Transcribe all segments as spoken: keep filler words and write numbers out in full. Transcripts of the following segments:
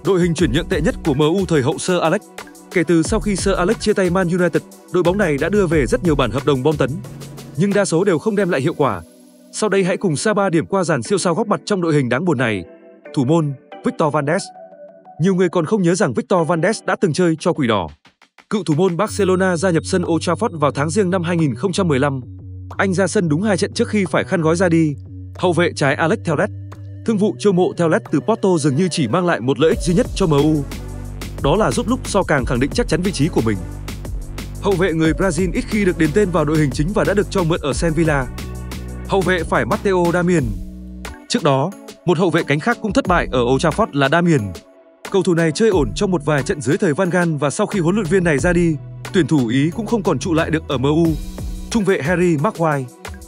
Đội hình chuyển nhượng tệ nhất của em u thời hậu Sir Alex. Kể từ sau khi Sir Alex chia tay Man United, đội bóng này đã đưa về rất nhiều bản hợp đồng bom tấn, nhưng đa số đều không đem lại hiệu quả. Sau đây hãy cùng Saba điểm qua dàn siêu sao góp mặt trong đội hình đáng buồn này. Thủ môn Victor Valdes. Nhiều người còn không nhớ rằng Victor Valdes đã từng chơi cho Quỷ Đỏ. Cựu thủ môn Barcelona gia nhập sân Old Trafford vào tháng Giêng năm hai nghìn không trăm mười lăm. Anh ra sân đúng hai trận trước khi phải khăn gói ra đi. Hậu vệ trái Alex Telles. Thương vụ chiêu mộ Telles từ Porto dường như chỉ mang lại một lợi ích duy nhất cho em u. Đó là giúp lúc So càng khẳng định chắc chắn vị trí của mình. Hậu vệ người Brazil ít khi được đến tên vào đội hình chính và đã được cho mượn ở Sevilla. Hậu vệ phải Matteo Darmian. Trước đó, một hậu vệ cánh khác cũng thất bại ở Old Trafford là Darmian. Cầu thủ này chơi ổn trong một vài trận dưới thời Van Gaal và sau khi huấn luyện viên này ra đi, tuyển thủ Ý cũng không còn trụ lại được ở em u. Trung vệ Harry Maguire.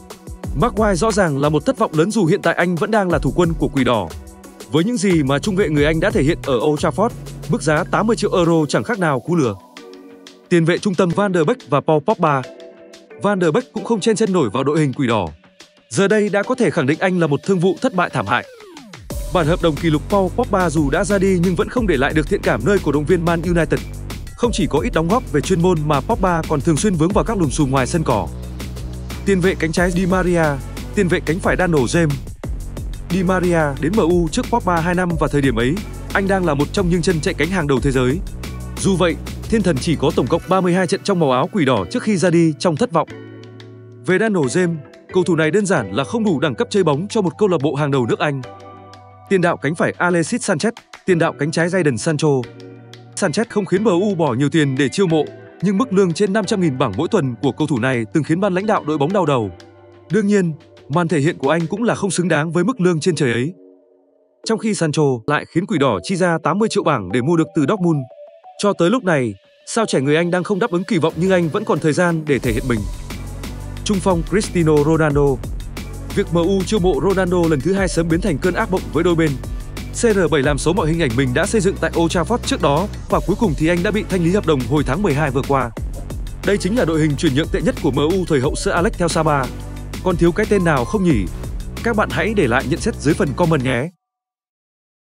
Maguire rõ ràng là một thất vọng lớn dù hiện tại anh vẫn đang là thủ quân của Quỷ Đỏ. Với những gì mà trung vệ người Anh đã thể hiện ở Old Trafford, mức giá tám mươi triệu euro chẳng khác nào cú lừa. Tiền vệ trung tâm Van der Beek và Paul Pogba. Van der Beek cũng không chen chân nổi vào đội hình Quỷ Đỏ. Giờ đây đã có thể khẳng định anh là một thương vụ thất bại thảm hại. Bản hợp đồng kỷ lục Paul Pogba dù đã ra đi nhưng vẫn không để lại được thiện cảm nơi cổ động viên Man United. Không chỉ có ít đóng góp về chuyên môn mà Pogba còn thường xuyên vướng vào các lùm xùm ngoài sân cỏ. Tiền vệ cánh trái Di Maria, tiền vệ cánh phải Daniel James. Di Maria đến em u trước Pogba hai năm và thời điểm ấy, anh đang là một trong những chân chạy cánh hàng đầu thế giới. Dù vậy, thiên thần chỉ có tổng cộng ba mươi hai trận trong màu áo Quỷ Đỏ trước khi ra đi trong thất vọng. Về Daniel James, cầu thủ này đơn giản là không đủ đẳng cấp chơi bóng cho một câu lạc bộ hàng đầu nước Anh. Tiền đạo cánh phải Alexis Sanchez, tiền đạo cánh trái Jadon Sancho. Sanchez không khiến em u bỏ nhiều tiền để chiêu mộ, nhưng mức lương trên năm trăm nghìn bảng mỗi tuần của cầu thủ này từng khiến ban lãnh đạo đội bóng đau đầu. Đương nhiên, màn thể hiện của anh cũng là không xứng đáng với mức lương trên trời ấy. Trong khi Sancho lại khiến Quỷ Đỏ chi ra tám mươi triệu bảng để mua được từ Dortmund. Cho tới lúc này, sao trẻ người Anh đang không đáp ứng kỳ vọng nhưng anh vẫn còn thời gian để thể hiện mình. Trung phong Cristiano Ronaldo. Việc em u chiêu mộ Ronaldo lần thứ hai sớm biến thành cơn ác mộng với đôi bên. xê rờ bảy làm xấu mọi hình ảnh mình đã xây dựng tại Old Trafford trước đó và cuối cùng thì anh đã bị thanh lý hợp đồng hồi tháng mười hai vừa qua. Đây chính là đội hình chuyển nhượng tệ nhất của em u thời hậu Sir Alex theo Saba. Còn thiếu cái tên nào không nhỉ? Các bạn hãy để lại nhận xét dưới phần comment nhé!